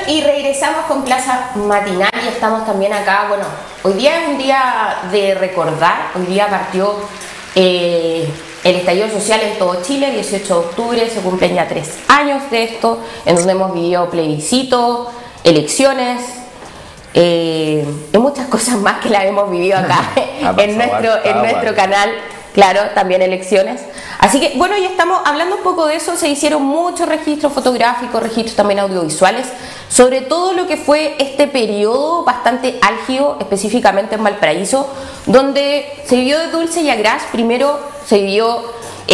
y regresamos con Plaza Matinal y estamos también acá. Bueno, hoy día es un día de recordar. Hoy día partió el estallido social en todo Chile, 18 de octubre, se cumplen ya 3 años de esto, en donde hemos vivido plebiscito, elecciones y muchas cosas más que las hemos vivido acá en nuestro canal. Claro, también elecciones. Así que, bueno, ya estamos hablando un poco de eso. Se hicieron muchos registros fotográficos, registros también audiovisuales, sobre todo lo que fue este periodo bastante álgido, específicamente en Valparaíso, donde se vivió de dulce y a gras. Primero se vivió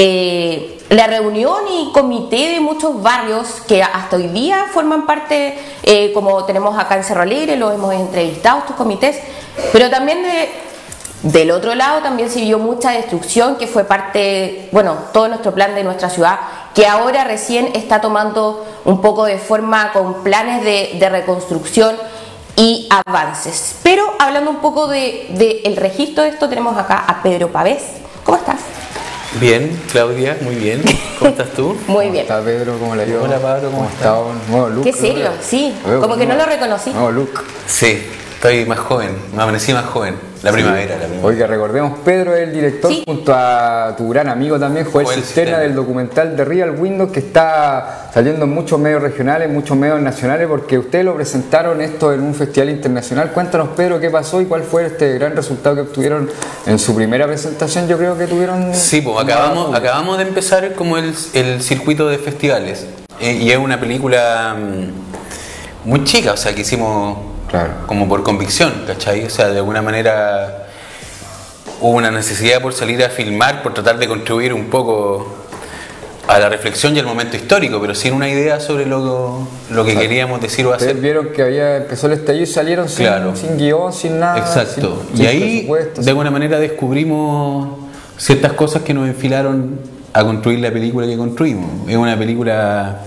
la reunión y comité de muchos barrios que hasta hoy día forman parte, como tenemos acá en Cerro Alegre, los hemos entrevistado, estos comités, pero también del otro lado también se vio mucha destrucción, que fue parte, bueno, todo nuestro plan de nuestra ciudad, que ahora recién está tomando un poco de forma con planes de reconstrucción y avances. Pero hablando un poco del registro de esto, tenemos acá a Pedro Pavés. ¿Cómo estás? Bien, Claudia, muy bien. ¿Cómo estás tú? Muy bien. ¿Cómo está Pedro? ¿Cómo le ha ido? Hola Pablo, ¿cómo estás? Nuevo look. ¿Qué serio? Sí, como que no lo reconocí. Nuevo look. Sí, estoy más joven, me amanecí más joven. La primavera. Oiga, recordemos, Pedro es el director, sí, junto a tu gran amigo también, Joel Cisterna, del documental de Real Windows, que está saliendo en muchos medios regionales, muchos medios nacionales, porque ustedes lo presentaron esto en un festival internacional. Cuéntanos, Pedro, qué pasó y cuál fue este gran resultado que obtuvieron en su primera presentación. Yo creo que tuvieron... Sí, pues acabamos de empezar como el circuito de festivales, y es una película muy chica, o sea, que hicimos... Claro. Como por convicción, ¿cachai? O sea, de alguna manera hubo una necesidad por salir a filmar, por tratar de contribuir un poco a la reflexión y al momento histórico, pero sin una idea sobre lo que queríamos decir o hacer. Ustedes vieron que empezó el estallido y salieron sin guión, sin nada. Exacto. Sin y ahí, de alguna manera, descubrimos ciertas cosas que nos enfilaron a construir la película que construimos. Es una película...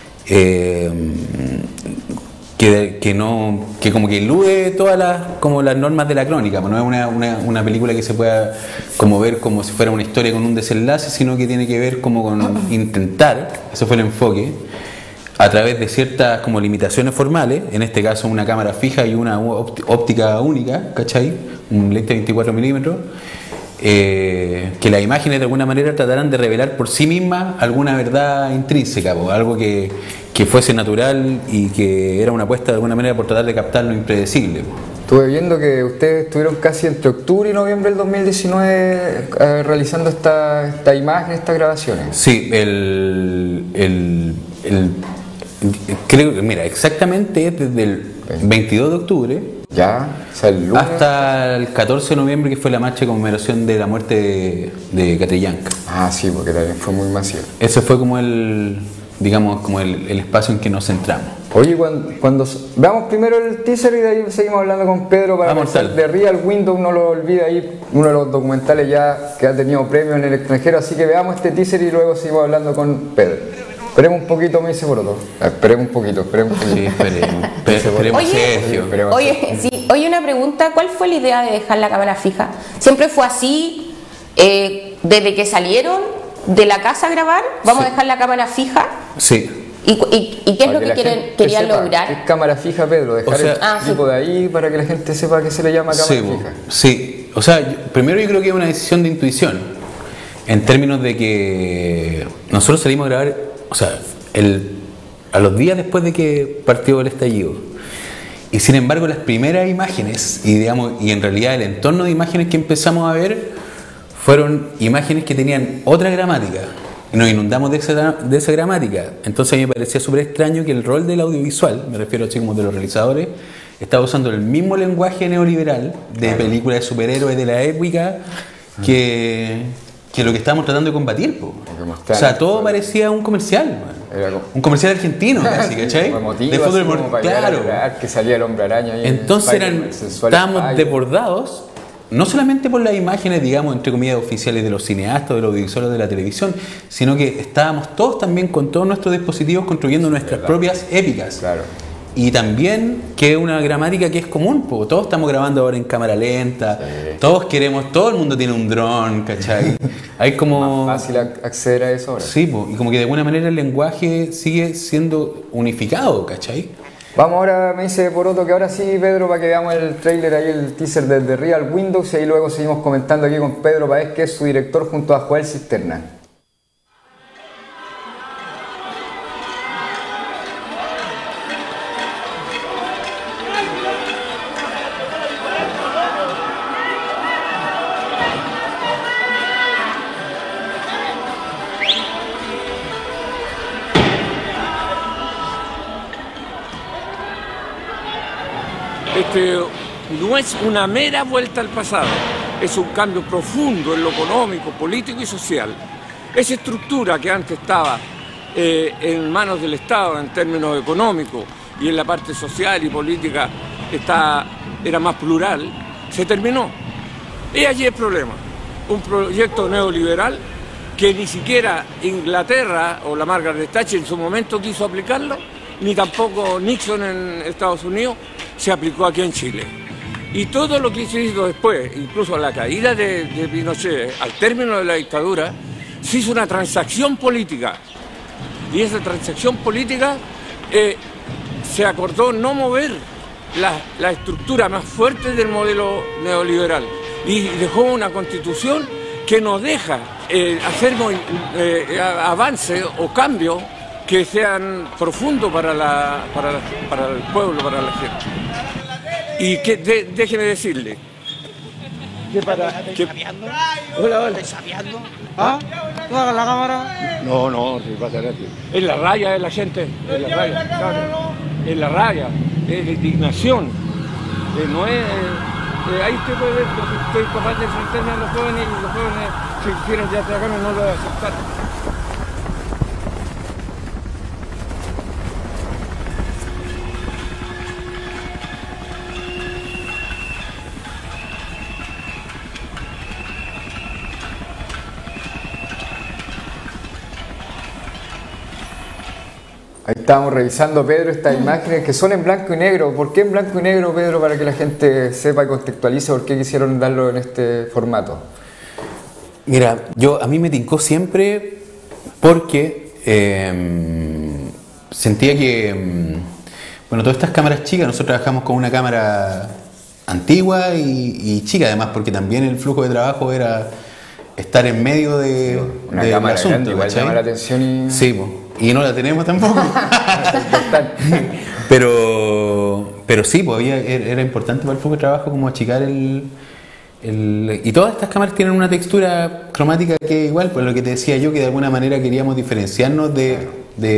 que como que elude todas las normas de la crónica, no es una película que se pueda como ver como si fuera una historia con un desenlace, sino que tiene que ver como con intentar, eso fue el enfoque, a través de ciertas como limitaciones formales, en este caso una cámara fija y una óptica única, ¿cachai? Un lente 24 milímetros, que las imágenes de alguna manera tratarán de revelar por sí mismas alguna verdad intrínseca, algo que fuese natural y que era una apuesta de alguna manera por tratar de captar lo impredecible. Estuve viendo que ustedes estuvieron casi entre octubre y noviembre del 2019 realizando esta imagen, estas grabaciones. Sí, creo que, mira, exactamente es desde el 22 de octubre ya, o sea, el lunes, hasta el 14 de noviembre, que fue la marcha de conmemoración de la muerte de Catrillanca. Ah, sí, porque también fue muy masivo. Ese fue como el espacio en que nos centramos. Oye, cuando veamos primero el teaser y de ahí seguimos hablando con Pedro para de Real Windows, no lo olvide, ahí uno de los documentales ya que ha tenido premios en el extranjero, así que veamos este teaser y luego seguimos hablando con Pedro. Esperemos un poquito, me dice Broto. Esperemos un poquito. Sí, esperemos. Sergio. Oye, una pregunta, ¿cuál fue la idea de dejar la cámara fija? ¿Siempre fue así, desde que salieron de la casa a grabar? ¿Vamos a dejar la cámara fija? Sí. ¿Y qué es lo que querían lograr? ¿Qué es cámara fija, Pedro? Dejar el tipo de ahí para que la gente sepa que se le llama cámara fija. Sí, o sea, primero yo creo que es una decisión de intuición, en términos de que nosotros salimos a grabar, o sea, a los días después de que partió el estallido, y sin embargo las primeras imágenes, y en realidad el entorno de imágenes que empezamos a ver, fueron imágenes que tenían otra gramática. Y nos inundamos de esa gramática. Entonces a mí me parecía súper extraño que el rol del audiovisual, me refiero así como de los realizadores, estaba usando el mismo lenguaje neoliberal de películas de superhéroes de la época que lo que estábamos tratando de combatir. O sea, todo parecía un comercial, un comercial argentino, casi, ¿cachai? De fútbol, claro. Que salía el Hombre Araña ahí. Entonces estábamos desbordados, no solamente por las imágenes, digamos, entre comillas, oficiales de los cineastas, de los audiovisuales, de la televisión, sino que estábamos todos también con todos nuestros dispositivos construyendo nuestras propias épicas. Claro. Y también que es una gramática que es común, todos estamos grabando ahora en cámara lenta, todos queremos, todo el mundo tiene un dron, ¿cachai? Hay como... más fácil acceder a eso ahora. Sí, y como que de alguna manera el lenguaje sigue siendo unificado, ¿cachai? Vamos ahora, me dice Poroto que ahora sí, Pedro, para que veamos el trailer ahí, el teaser de Real Windows, y ahí luego seguimos comentando aquí con Pedro Paez, que es su director, junto a Joel Cisterna. No es una mera vuelta al pasado, es un cambio profundo en lo económico, político y social. Esa estructura que antes estaba en manos del Estado en términos económicos y en la parte social y política era más plural, se terminó. Y allí el problema, un proyecto neoliberal que ni siquiera Inglaterra o la Margaret Thatcher en su momento quiso aplicarlo, ni tampoco Nixon en Estados Unidos se aplicó aquí en Chile. Y todo lo que se hizo después, incluso a la caída de Pinochet, al término de la dictadura, se hizo una transacción política. Y esa transacción política se acordó no mover la estructura más fuerte del modelo neoliberal. Y dejó una constitución que nos deja hacer avances o cambios que sean profundos para el pueblo, para la gente. Y déjeme decirle que Hola, hola. ¿Estás sabiando? ¿Ah? ¿No hagas la cámara? No, sí, va a ser así. Es la raya de la gente, es la raya, ¿sabes? Es la raya, es la indignación. No es... ahí usted puede ver que estoy capaz de enfrentarme a los jóvenes y los jóvenes, si quieren ya tragarme, no lo voy a aceptar. Ahí estábamos revisando, Pedro, estas imágenes que son en blanco y negro. ¿Por qué en blanco y negro, Pedro? Para que la gente sepa y contextualice por qué quisieron darlo en este formato. Mira, a mí me tincó siempre porque sentía que, bueno, todas estas cámaras chicas, nosotros trabajamos con una cámara antigua y chica además, porque también el flujo de trabajo era estar en medio de una del cámara asunto, grande, igual llama la atención y... Sí, y no la tenemos tampoco. pero sí, pues era importante para el flujo de trabajo como achicar y todas estas cámaras tienen una textura cromática que igual, pues lo que te decía yo, que de alguna manera queríamos diferenciarnos de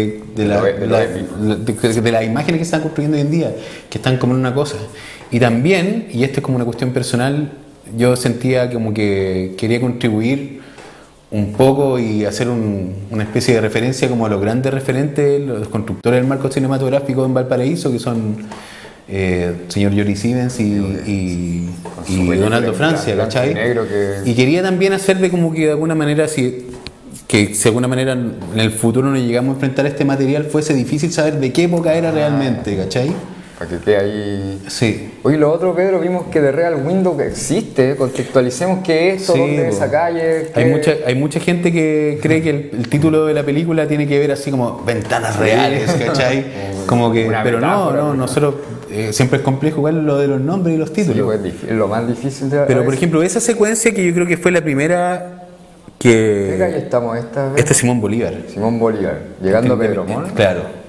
las imágenes que se están construyendo hoy en día, que están como en una cosa. Y también, y esto es como una cuestión personal, yo sentía como que quería contribuir un poco y hacer una especie de referencia como a los grandes referentes, los constructores del marco cinematográfico en Valparaíso, que son señor Joris Ivens y Donaldo Francia, ¿cachai? Y quería también hacer de como que de alguna manera, que de alguna manera en el futuro nos llegamos a enfrentar a este material, fuese difícil saber de qué época era realmente, ¿cachai? Para que quede ahí... Sí. Oye, lo otro, Pedro, vimos que de Real Windows existe, contextualicemos qué es esto, sí, dónde es esa calle... Hay mucha gente que cree que el título de la película tiene que ver así como ventanas reales, ¿cachai? Como que, pero no, nosotros siempre es complejo igual lo de los nombres y los títulos. Sí, pues, es lo más difícil de... Pero por ejemplo, esa secuencia que yo creo que fue la primera que... ¿Qué calle estamos esta vez? Esta es Simón Bolívar. Simón Bolívar, llegando a Pedro Montt. Claro.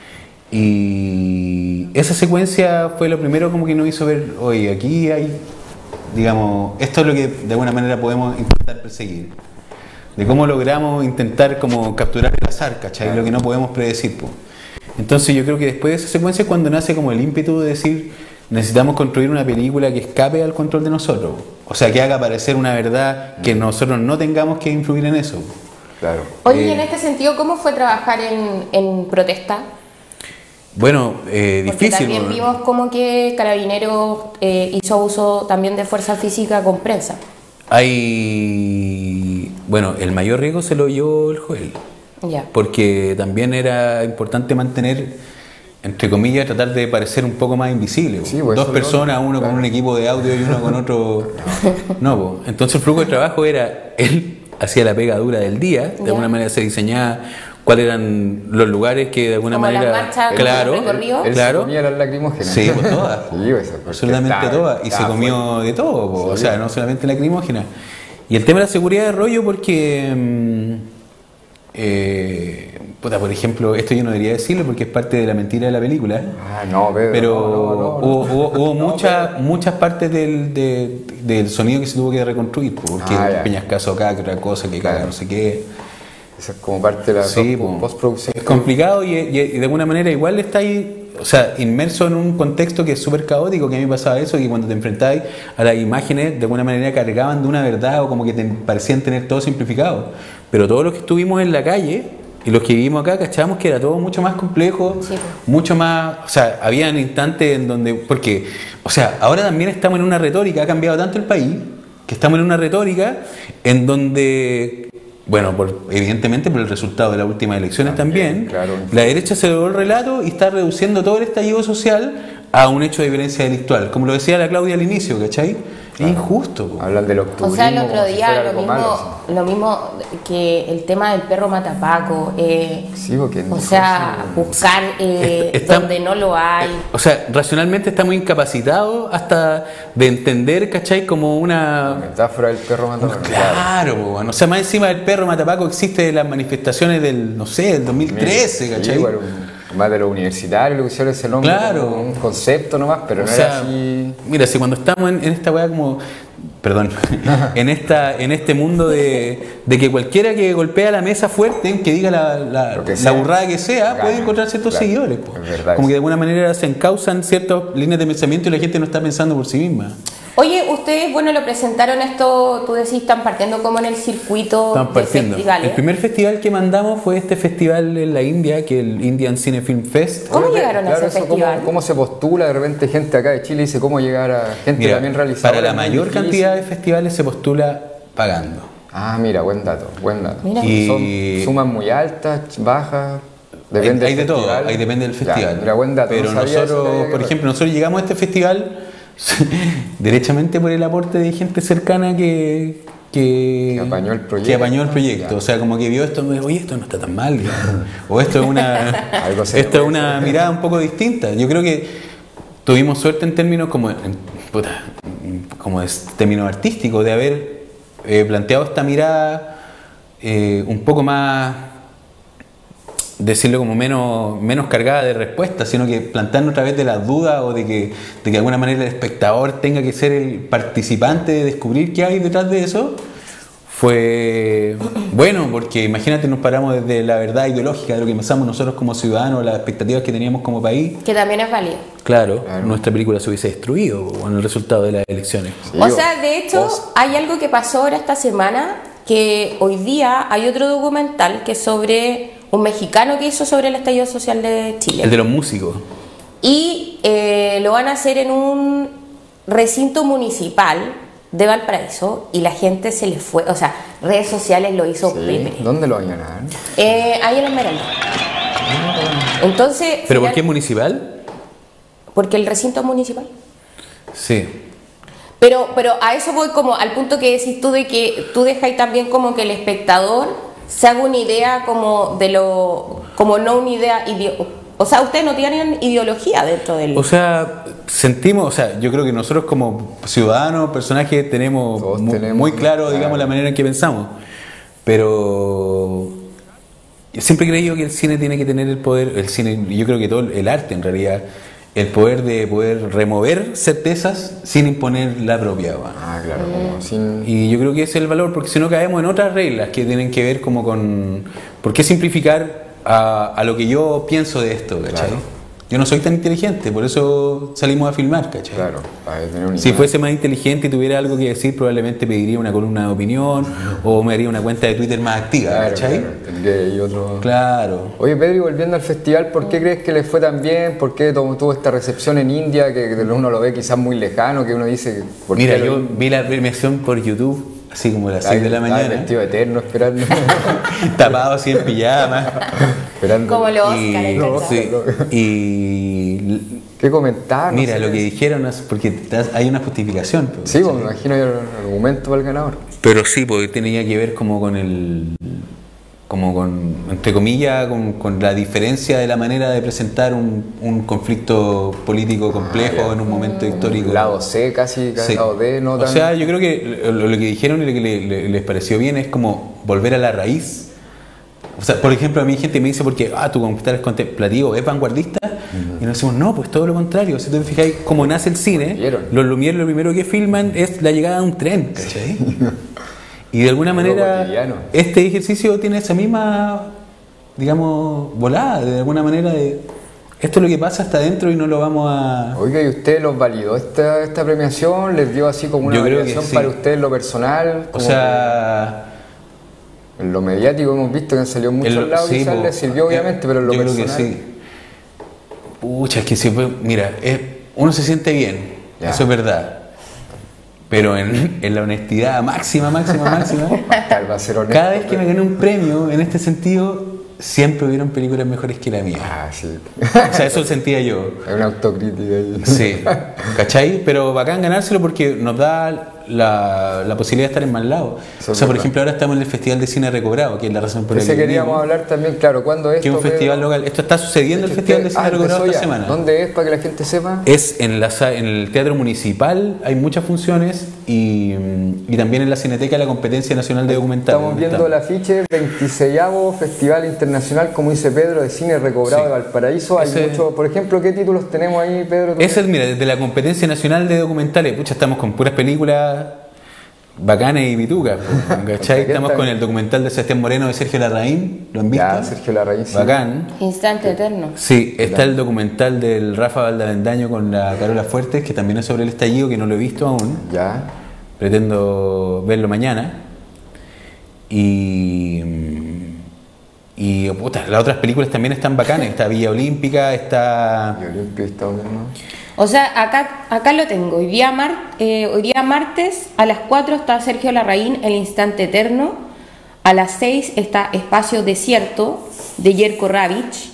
Y esa secuencia fue lo primero como que nos hizo ver, oye, aquí hay, digamos, esto es lo que de alguna manera podemos intentar perseguir. De cómo logramos intentar como capturar el azar, ¿cachai? Lo que no podemos predecir, pues. Entonces yo creo que después de esa secuencia es cuando nace como el ímpetu de decir, necesitamos construir una película que escape al control de nosotros. O sea, que haga aparecer una verdad que nosotros no tengamos que influir en eso. Claro. Oye, en este sentido, ¿cómo fue trabajar en protesta? Bueno, Porque difícil. También vimos como que Carabineros hizo uso también de fuerza física con prensa. Bueno, el mayor riesgo se lo llevó el Joel. Ya. Porque también era importante mantener, entre comillas, tratar de parecer un poco más invisible. Sí, pues, dos personas, uno claro, con un equipo de audio y uno con otro. No, pues. Entonces el flujo de trabajo era él hacía la pega dura del día, de alguna manera se diseñaba cuáles eran los lugares que de alguna como manera... las marchas, claro, como el recorrido. Él claro. se comía las lacrimógenas. Sí, pues todas. Sí, pues, porque Absolutamente todas. Y se comió de todo, po. Sí. O sea, no solamente lacrimógena. Y el tema de la seguridad de rollo porque... puta, por ejemplo, esto yo no debería decirlo porque es parte de la mentira de la película. Ah, no, Pedro. Pero no. hubo muchas partes del sonido que se tuvo que reconstruir, porque ya. Peñascaso acá, que otra cosa, que caga, no sé qué. Eso es como parte de la Sí, postproducción. es complicado y de alguna manera igual está ahí, o sea, inmerso en un contexto que es súper caótico, que a mí me pasaba eso, que cuando te enfrentabas a las imágenes, de alguna manera cargaban de una verdad o como que te parecían tener todo simplificado. Pero todos los que estuvimos en la calle y los que vivimos acá, cachábamos que era todo mucho más complejo, Sí. mucho más, o sea, habían instantes en donde, porque, o sea, ahora también estamos en una retórica, ha cambiado tanto el país, que estamos en una retórica en donde, bueno, evidentemente por el resultado de las últimas elecciones también, claro. la derecha se dio el relato y está reduciendo todo el estallido social a un hecho de violencia delictual, como lo decía la Claudia al inicio, ¿cachai? Es injusto. Po. Hablan del O octubrismo. sea, el otro como si día fuera lo algo mismo, malo, lo mismo que el tema del perro matapaco, sí, porque o sea, buscar donde no lo hay. O sea, racionalmente estamos incapacitados hasta de entender, ¿cachai? Como una... metáfora del perro matador. Claro, po, bueno. O sea, más encima del perro matapaco existe de las manifestaciones del, no sé, del 2013, Sí, ¿cachai? bueno, más de los universitarios le pusieron ese nombre, Claro. como un concepto nomás, pero O no sea, era así. mira, si cuando estamos en esta weá como, perdón, en este mundo de que cualquiera que golpea la mesa fuerte, que diga Lo que la sea, burrada que sea, gana. puede encontrar ciertos Claro, seguidores. Po. es verdad Como eso. que de alguna manera se encausan ciertas líneas de pensamiento y la gente no está pensando por sí misma. Oye, ustedes, bueno, lo presentaron esto, tú decís, están partiendo como en el circuito Estamos de partiendo. festivales. El primer festival que mandamos fue este festival en la India, que es el Indian Cine Film Fest. ¿Cómo Oye, llegaron a ese eso, festival? ¿Cómo se postula? De repente gente acá de Chile dice cómo llegar a gente Mira, también realizadora. para la es muy mayor difícil. cantidad de festivales se postula pagando. Ah, mira, buen dato, buen dato. Mira. Y- Son sumas muy altas, bajas, depende hay del de todo, festival. ahí depende del Ya, festival. mira, buen dato. Pero no sabía eso que había nosotros, que por ver. ejemplo, nosotros llegamos a este festival derechamente por el aporte de gente cercana que apañó el proyecto. que apañó el proyecto. O sea, como que vio esto y me dijo, oye, esto no está tan mal. digamos. O esto es una, Algo se esto es puede una hacer. mirada un poco distinta. Yo creo que tuvimos suerte en términos como de términos artísticos, de haber planteado esta mirada un poco más, decirlo como menos cargada de respuestas, sino que plantearnos a través de las dudas o de que de alguna manera el espectador tenga que ser el participante de descubrir qué hay detrás de eso, fue bueno, porque imagínate, nos paramos desde la verdad ideológica de lo que pensamos nosotros como ciudadanos, las expectativas que teníamos como país. Que también es válido. Claro, Claro. nuestra película se hubiese destruido con el resultado de las elecciones. Sí, O sea, de hecho, post- hay algo que pasó ahora esta semana, que hoy día hay otro documental que es sobre un mexicano que hizo sobre el estallido social de Chile. El de los músicos. Y lo van a hacer en un recinto municipal de Valparaíso y la gente se les fue, o sea, redes sociales lo hizo Sí, Pepe. ¿dónde lo van a ganar? Ahí en Esmeralda. Entonces, ¿Pero por qué municipal? porque el recinto es municipal. Sí. Pero a eso voy como al punto que decís tú de que tú dejáis también como que el espectador se haga una idea como de lo, como no una idea, o sea, ustedes no tienen ideología dentro del... O sea, sentimos, o sea, yo creo que nosotros como ciudadanos, personajes, tenemos Todos muy, tenemos, muy claro, digamos, claro. la manera en que pensamos. Pero yo siempre he creído que el cine tiene que tener el poder, el cine, yo creo que todo el arte en realidad, el poder de poder remover certezas sin imponer la propia. ¿va? Ah, claro, como sin... Y yo creo que ese es el valor, porque si no caemos en otras reglas que tienen que ver como con... ¿Por qué simplificar a lo que yo pienso de esto, ¿cachai? Claro. Yo no soy tan inteligente, por eso salimos a filmar, ¿cachai? Claro, para tener un Si fuese más inteligente y tuviera algo que decir, probablemente pediría una columna de opinión o me haría una cuenta de Twitter más activa, Claro, ¿cachai? claro, tendría ahí otro... Claro. Oye, Pedro, y volviendo al festival, ¿por qué crees que le fue tan bien? ¿Por qué tuvo esta recepción en India que uno lo ve quizás muy lejano, que uno dice... ¿por Mira, qué yo vi la premiación por YouTube, así como a las 6 de la Estaba mañana, vestido eterno esperando. tapado así en pijama. esperando. Como los Oscar, Y, ahí está. sí, y ¿Qué comentaron? mira, lo que dijeron es porque hay una justificación. pues, Sí, pues, ¿cachai? me imagino el argumento para el ganador. Pero sí, porque tenía que ver como con como con, entre comillas, con la diferencia de la manera de presentar un conflicto político complejo en un momento histórico. Lado C, casi Sí. lado D, no O tan... sea, yo creo que lo que dijeron y lo que les pareció bien es como volver a la raíz. O sea, por ejemplo, a mí gente me dice, porque tu documental es contemplativo, es vanguardista, y nos decimos, no, pues todo lo contrario. Si tú te fijáis cómo nace el cine, los Lumière lo primero que filman es la llegada de un tren, ¿cachai? Y de alguna manera este ejercicio tiene esa misma, digamos, volada, de alguna manera de esto es lo que pasa hasta adentro y no lo vamos a... Oiga, ¿y usted los validó esta premiación? ¿Les dio así como una Yo creo que validación sí. para usted en lo personal? O sea... En lo mediático hemos visto que han salido muchos lados, sí, quizás les sirvió obviamente, pero en lo yo personal... creo que sí. Pucha, es que siempre, mira, uno se siente bien, eso es verdad. Pero en la honestidad máxima, Va a ser honesto, cada vez que me gané un premio en este sentido, siempre hubieron películas mejores que la mía. Sí. O sea, eso sentía yo. Es una autocrítica ahí. Sí, ¿cachai? Pero bacán ganárselo porque nos da la posibilidad de estar en más lados. Eso o sea, por verdad. ejemplo, ahora estamos en el Festival de Cine Recobrado, que es la razón por la Ese que queríamos vinimos, hablar también, claro, ¿cuándo es que es un festival local. Esto está sucediendo el Festival de Cine Recobrado esta semana. ¿Dónde es, para que la gente sepa? Es en el Teatro Municipal, hay muchas funciones y también en la Cineteca de la Competencia Nacional de Documentales. Estamos viendo el afiche, 26º Festival Internacional, como dice Pedro, de Cine Recobrado de Valparaíso. Hay muchos, por ejemplo, ¿qué títulos tenemos ahí, Pedro? Ese es, mira, desde la Competencia Nacional de Documentales, pucha, estamos con puras películas bacanas y pitucas, ¿cachai? Estamos con el documental de Sebastián Moreno de Sergio Larraín, ¿lo han visto? Ya, Sergio Larraín, sí. Bacán. Instante eterno. Sí, está el documental del Rafa Valdavendaño con la Carola Fuertes, que también es sobre el estallido, que no lo he visto aún. Ya. Pretendo verlo mañana. Y puta, las otras películas también están bacanas. Está Villa Olímpica, está... Y Olimpia está viendo. O sea, acá lo tengo. Hoy día martes a las 4 está Sergio Larraín, El Instante Eterno. A las 6 está Espacio Desierto de Jerko Ravich.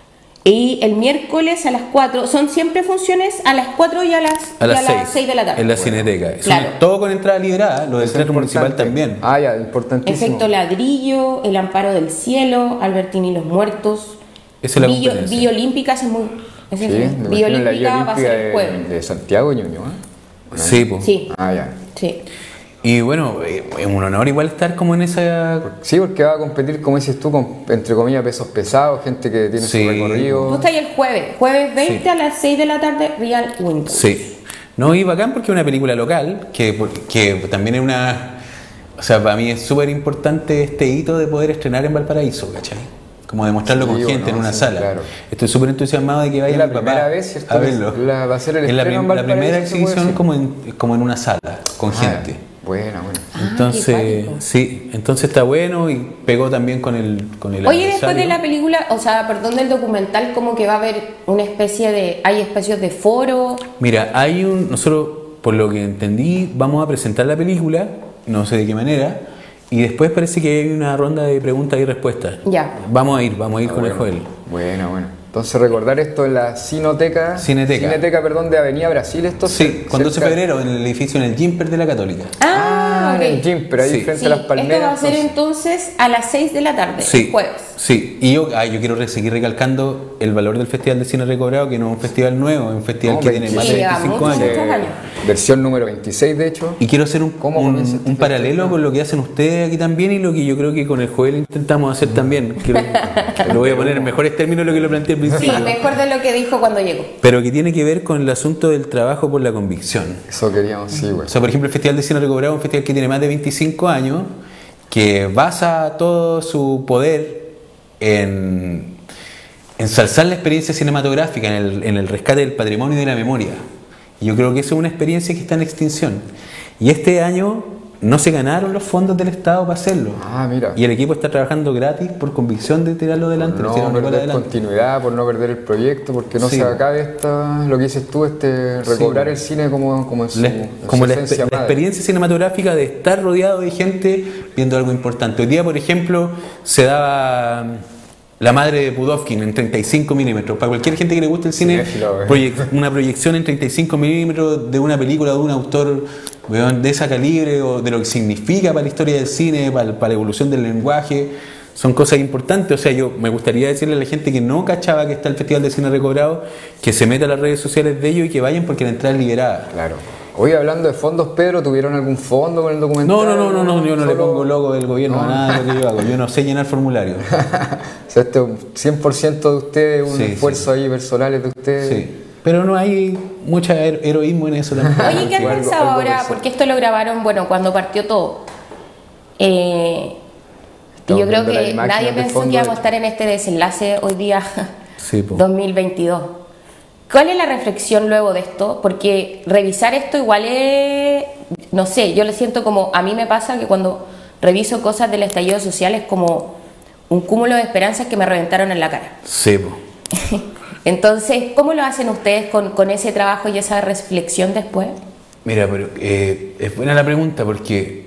Y el miércoles a las 4, son siempre funciones a las 4 y a las 6 de la tarde. En la Cineteca. Claro. Todo con entrada liberada, lo del Teatro Municipal también. Ah, ya, importantísimo. Efecto Ladrillo, El Amparo del Cielo, Albertini y los Muertos. Esa es la competencia. Villa Olímpica es muy... Sí, Villa Olímpica va a ser el jueves. de Santiago, Ñuñoa. Sí, pues. Sí. Ah, ya. Sí. Y bueno, es un honor igual estar como en esa... Sí, porque va a competir, como dices tú, con, entre comillas, pesos pesados, gente que tiene Sí. su recorrido. Tú estás ahí el jueves 20 Sí. a las 6 de la tarde, Real Windows. Sí. No, y bacán porque es una película local, que también es una... O sea, para mí es súper importante este hito de poder estrenar en Valparaíso, ¿cachai? Como demostrarlo Sí, con gente no, en una sí, sala. claro. Estoy súper entusiasmado de que vaya Es la mi papá primera vez, ¿cierto? a verlo. Va a ser el es la, estreno en la Valparaíso, primera ¿se puede exhibición decir? como en una sala, con gente. Buena. Entonces, qué cuático. sí, entonces está bueno y pegó también con el Oye, después de aniversario. la película, o sea, perdón, del documental, como que va a haber una especie de... Hay especies de foro. Mira, nosotros, por lo que entendí, vamos a presentar la película, no sé de qué manera, y después parece que hay una ronda de preguntas y respuestas. Ya. Vamos a ir con el Joel. Bueno. Entonces recordar esto en la Cineteca, perdón, de Avenida Brasil, esto Sí, con 12 de febrero en el edificio, en el Gimper de la Católica. Ah, ok. en el gym, pero ahí Sí. frente Sí, a las palmeras. esto va a ser entonces a las 6 de la tarde, Sí, jueves. sí. Y yo quiero seguir recalcando el valor del Festival de Cine Recobrado, que no es un festival nuevo, es un festival que tiene más de lleva 25 muchos años. años. Versión número 26, de hecho. Y quiero hacer ¿Cómo comienza este un paralelo festival? con lo que hacen ustedes aquí también y lo que yo creo que con el Joel intentamos hacer también. Lo voy a poner en mejores términos de lo que lo planteé al Sí, principio. mejor de lo que dijo cuando llegó. Pero que tiene que ver con el asunto del trabajo por la convicción. Eso queríamos, sí, güey. O sea, por ejemplo, el Festival de Cine Recobrado es un festival que tiene más de 25 años, que basa todo su poder en ensalzar la experiencia cinematográfica, en el rescate del patrimonio y de la memoria. Y yo creo que eso es una experiencia que está en extinción. Y este año no se ganaron los fondos del Estado para hacerlo. Ah, mira. Y el equipo está trabajando gratis por convicción de tirarlo adelante. Por lo tiraron no igual perder adelante. continuidad, por no perder el proyecto, porque no Sí. se acabe lo que dices tú, recobrar el cine como en su, Como la esencia madre. experiencia cinematográfica de estar rodeado de gente viendo algo importante. Hoy día, por ejemplo, se daba La Madre de Pudovkin en 35 milímetros. Para cualquier gente que le guste el cine, una proyección en 35 milímetros de una película de un autor de ese calibre o de lo que significa para la historia del cine, para la evolución del lenguaje. son cosas importantes. O sea, yo me gustaría decirle a la gente que no cachaba que está el Festival de Cine Recobrado, que se meta a las redes sociales de ellos y que vayan porque la entrada es liberada. Claro. Hoy hablando de fondos, Pedro, ¿tuvieron algún fondo con el documental? No, yo no le pongo logo del gobierno a nada de lo que yo hago. Yo no sé llenar formularios. O sea, este es un 100% de ustedes, un esfuerzo ahí personales de ustedes. Sí. Pero no hay mucho heroísmo en eso también. Oye, ¿qué han pensado ahora? Porque esto lo grabaron, bueno, cuando partió todo. Y yo creo que nadie pensó que íbamos a estar en este desenlace hoy día, 2022. ¿Cuál es la reflexión luego de esto? Porque revisar esto igual es, no sé, yo le siento como, a mí me pasa que cuando reviso cosas del estallido social es como un cúmulo de esperanzas que me reventaron en la cara. Sí, po. Entonces, ¿cómo lo hacen ustedes con ese trabajo y esa reflexión después? Mira, pero es buena la pregunta porque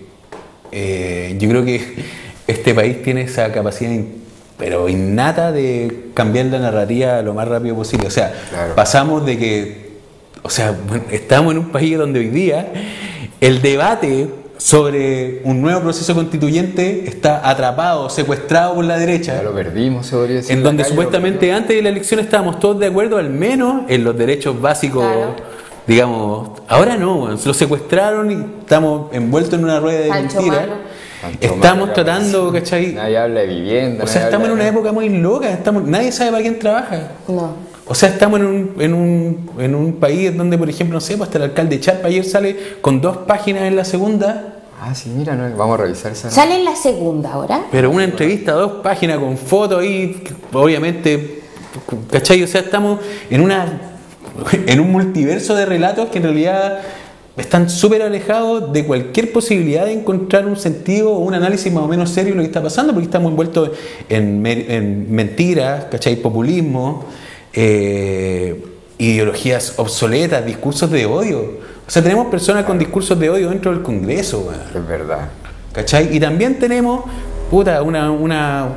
yo creo que este país tiene esa capacidad pero innata de cambiar la narrativa lo más rápido posible. O sea, pasamos de que, o sea, bueno, estamos en un país donde hoy día el debate sobre un nuevo proceso constituyente está atrapado, secuestrado por la derecha. Ya lo perdimos, se podría decir. En donde supuestamente antes de la elección estábamos todos de acuerdo, al menos en los derechos básicos, digamos. Ahora no, lo secuestraron y estamos envueltos en una rueda de mentiras. Estamos tratando, ¿cachai? Nadie habla de vivienda. O sea, estamos en una época muy loca, nadie sabe para quién trabaja. No. O sea, estamos en un país donde, por ejemplo, no sé, hasta el alcalde Chalpa ayer sale con 2 páginas en la segunda. Ah, sí, mira, no, vamos a revisar esa. ¿Sale en la segunda ahora? Pero una entrevista, 2 páginas con fotos ahí, obviamente, ¿cachai? O sea, estamos en un multiverso de relatos que en realidad están súper alejados de cualquier posibilidad de encontrar un sentido o un análisis más o menos serio de lo que está pasando, porque estamos envueltos en mentiras, ¿cachai? Populismo, ideologías obsoletas, discursos de odio. O sea, tenemos personas con discursos de odio dentro del Congreso, man. Es verdad. ¿Cachai? Y también tenemos una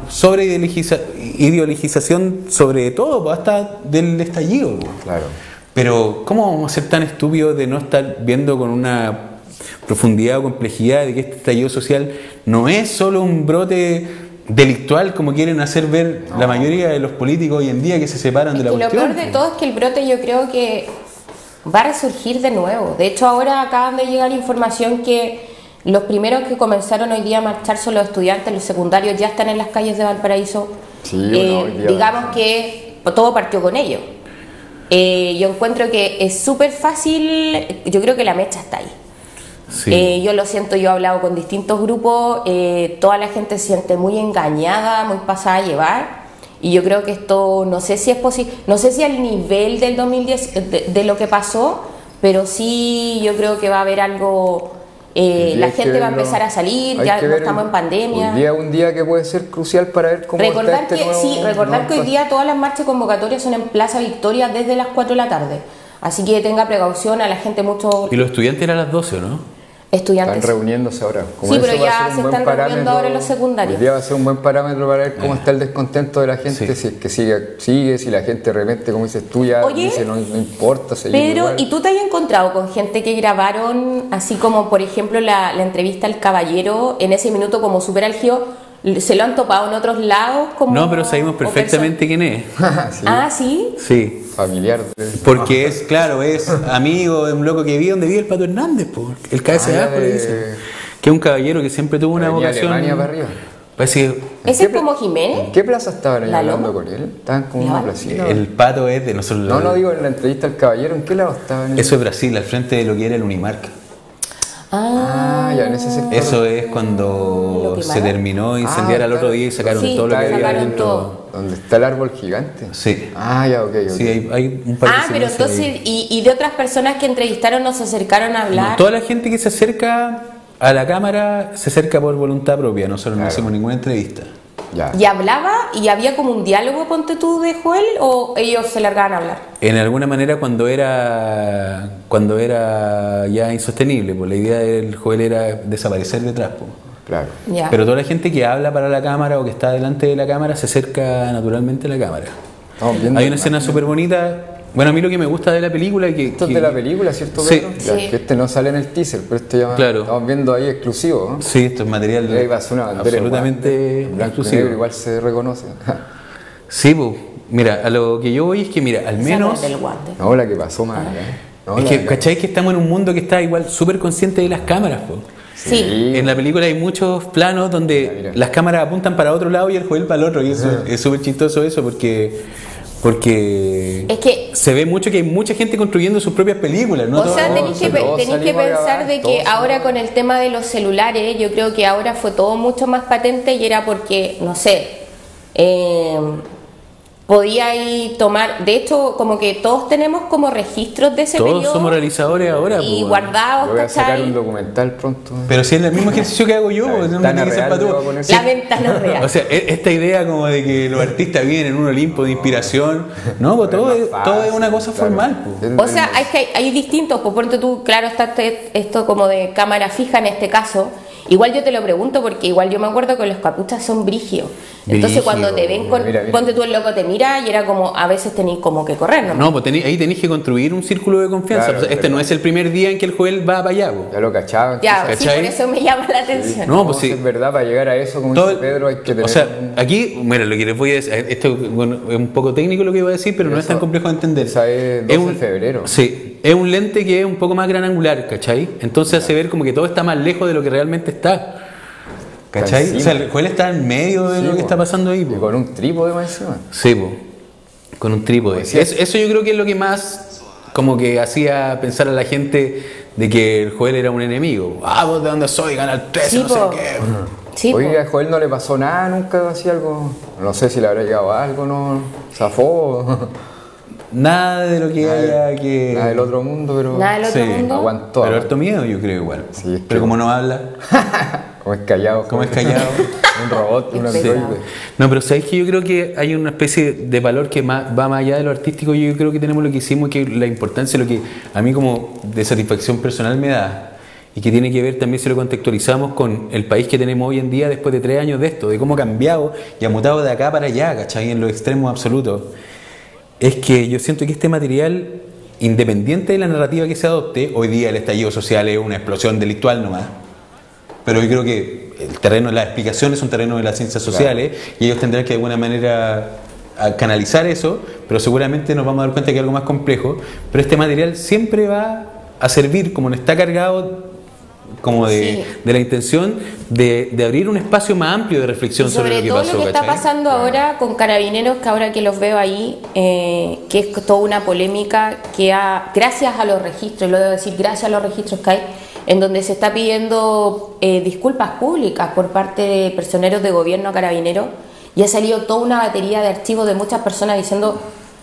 ideologización sobre todo, hasta del estallido. Man. Claro. Pero ¿cómo vamos a ser tan estúpidos de no estar viendo con una profundidad o complejidad de que este estallido social no es solo un brote delictual como quieren hacer ver la mayoría de los políticos hoy en día que se separan de la cuestión? Lo peor de todo es que el brote yo creo que va a resurgir de nuevo. De hecho, ahora acaban de llegar información que los primeros que comenzaron hoy día a marchar son los estudiantes, los secundarios ya están en las calles de Valparaíso. Sí, digamos que todo partió con ellos. Yo encuentro que es súper fácil, yo creo que la mecha está ahí. Sí. Yo lo siento, yo he hablado con distintos grupos, toda la gente se siente muy engañada, muy pasada a llevar, y yo creo que esto, no sé si es posible, no sé si al nivel del 2010, de lo que pasó, pero sí yo creo que va a haber algo, la gente va a empezar a salir, ya no estamos en pandemia. Hoy día un día que puede ser crucial para ver cómo recordar está recordar que hoy día todas las marchas convocatorias son en Plaza Victoria desde las 4 de la tarde, así que tenga precaución, a la gente mucho. ¿Y los estudiantes eran a las 12 o no? Estudiantes. Están reuniéndose ahora. Como sí, pero ya se están reuniendo ahora en los secundarios. Hoy día va a ser un buen parámetro para ver cómo está el descontento de la gente, si es que sigue, si la gente realmente, como dices tú, ya dice no importa. Pero, ¿y tú te has encontrado con gente que grabaron, así como por ejemplo la entrevista al caballero, en ese minuto como súper álgido, se lo han topado en otros lados? No, pero sabemos perfectamente quién es. ¿Sí? Ah, ¿sí? Sí. Familiar. Porque es, claro, es amigo de un loco que vive donde vive el Pato Hernández, el cabeza de abajo le dice. Que es un caballero que siempre tuvo una vocación. Alemania para arriba. Parece, ¿Ese es como Jiménez? ¿En qué plaza estaban ahí hablando con él? Estaban como en una placita. El Pato es de nosotros. No digo en la entrevista al caballero, ¿en qué lado estaban? Eso es Brasil, al frente de lo que era el Unimark. Ya en ese sector. Eso es cuando se terminó de incendiar al otro día y sacaron todo lo que había dentro. ¿Dónde está el árbol gigante? Sí. Ya, ok. Sí, hay un par de pero entonces, y de otras personas que entrevistaron no se acercaron a hablar. No, toda la gente que se acerca a la cámara se acerca por voluntad propia, nosotros no hacemos ninguna entrevista. Ya. ¿Y hablaba? ¿Y había como un diálogo, ponte tú, de Joel? ¿O ellos se largaban a hablar? En alguna manera cuando era ya insostenible, pues la idea del Joel era desaparecer detrás. Pues. Claro. Ya. Pero toda la gente que habla para la cámara o que está delante de la cámara se acerca naturalmente a la cámara. Hay una escena súper bonita Bueno, a mí lo que me gusta de la película es que... Esto es de la película, ¿cierto, Sí. Pedro? Ya, Sí. que este no sale en el teaser, pero este ya Claro. estamos viendo ahí exclusivo, ¿no? Sí, esto es material Ahí va a ser una bandera absolutamente igual, blanco y exclusivo. negro, igual se reconoce. Sí, pues, mira, a lo que yo voy es que, mira, al menos... Del guante. No, la que pasó mal, No, Es la que, ¿cachai? Que estamos en un mundo que está igual súper consciente de las cámaras, pues. Sí. En la película hay muchos planos donde Mira. las cámaras apuntan para otro lado y el Joel para el otro, y eso es súper chistoso eso porque Es que, se ve mucho que hay mucha gente construyendo sus propias películas, ¿no? o sea, Todos tenéis que salimos a pensar grabar, de que todos ahora con el tema de los celulares, yo creo que ahora fue todo mucho más patente y era porque, no sé, podíais tomar, de hecho, como que todos tenemos como registros de ese Todos periodo somos realizadores ahora, y pues. guardados, Yo voy a sacar un ¿cachai? documental pronto. Pero si es el mismo ejercicio que hago yo, La pues, no ventana tiene que ser real para le tú. voy a poner. La ventana real. O sea, esta idea como de que los artistas vienen en un Olimpo de inspiración, no, pues Pero todo, es es, más todo es fácil, una cosa claro. formal, pues. O sea, hay distintos, pues ponte tú, claro, está esto como de cámara fija en este caso. Igual yo te lo pregunto porque igual yo me acuerdo que los capuchas son brígidos. Entonces Brígido, cuando te ven con, mira. ponte tú el loco te mira y era como, a veces tenéis como que correr, ¿no? No, pues ahí tenéis que construir un círculo de confianza. Claro, O sea, este no es el primer día en que el Joel va para allá, pues. Ya lo cachaban. Ya, quizás. sí, ¿cachai? por eso me llama la atención. No, pues sí. Es verdad, para llegar a eso, como Todo- dice Pedro, hay que tener... O sea, aquí, mira, lo que les voy a decir, esto bueno, es un poco técnico lo que voy a decir, pero no es tan Eso- complejo de entender. esa es 12 de febrero. Sí, es un lente que es un poco más gran angular, ¿cachai? Entonces hace ver como que todo está más lejos de lo que realmente está. ¿Cachai? Está O sea, encima. el Joel está en medio de Sí, lo que po. está pasando ahí, Y po. con un trípode más encima. Sí, po. Con un trípode. Sí. Eso yo creo que es lo que más como que hacía pensar a la gente de que el Joel era un enemigo. Ah, vos de dónde soy, gana el 13, Sí, no sé po. qué. Sí, Oye, po. a Joel no le pasó nada, nunca hacía algo. No sé si le habrá llegado algo, no. Zafó. Nada de lo que haya que... Nada del otro mundo, pero. Nada del otro Sí, mundo. Aguantó. Pero harto miedo yo creo igual. Sí, es que- Pero como no habla, Como es callado. como es callado. Un robot, un Es androide. pesado. No, pero sabéis que yo creo que hay una especie de valor que va más allá de lo artístico. Yo creo que tenemos lo que hicimos, que la importancia, lo que a mí como de satisfacción personal me da, y que tiene que ver también si lo contextualizamos con el país que tenemos hoy en día después de 3 años de esto, de cómo ha cambiado y ha mutado de acá para allá, ¿cachai? En los extremos absolutos. Es que yo siento que este material, independiente de la narrativa que se adopte, hoy día el estallido social es una explosión delictual nomás. Pero yo creo que el terreno, la explicación es un terreno de las ciencias sociales y ellos tendrán que de alguna manera a canalizar eso, pero seguramente nos vamos a dar cuenta que es algo más complejo. Pero este material siempre va a servir, como no está cargado como de la intención de abrir un espacio más amplio de reflexión sobre lo que todo pasó. lo que está ¿cachai? pasando ahora con Carabineros, que ahora que los veo ahí, que es toda una polémica que gracias a los registros, lo debo decir, gracias a los registros que hay, en donde se está pidiendo disculpas públicas por parte de personeros de gobierno a Carabineros, y ha salido toda una batería de archivos de muchas personas diciendo